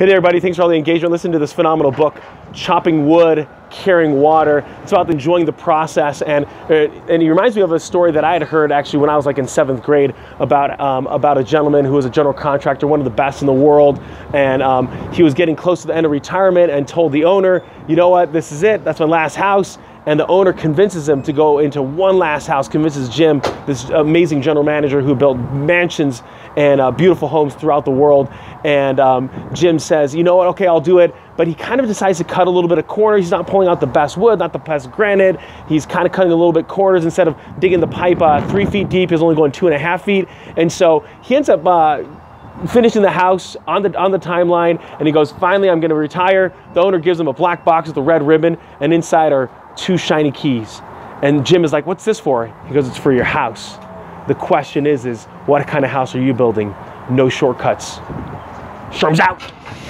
Hey there, everybody. Thanks for all the engagement. Listen to this phenomenal book, Chopping Wood, Carrying Water. It's about enjoying the process, and it reminds me of a story that I had heard actually when I was like in 7th grade about a gentleman who was a general contractor, one of the best in the world, and he was getting close to the end of retirement and told the owner, you know what, this is it, that's my last house. And the owner convinces him to go into one last house, convinces Jim, this amazing general manager who built mansions and beautiful homes throughout the world. And Jim says, you know what, okay, I'll do it. But he kind of decides to cut a little bit of corners. He's not pulling out the best wood, not the best granite. He's kind of cutting a little bit corners. Instead of digging the pipe 3 feet deep, he's only going 2.5 feet. And so he ends up finishing the house on the timeline, and he goes, finally, I'm gonna retire. The owner gives him a black box with a red ribbon, and inside are 2 shiny keys. And Jim is like, what's this for? He goes, it's for your house. The question is what kind of house are you building? No shortcuts. Shrooms out.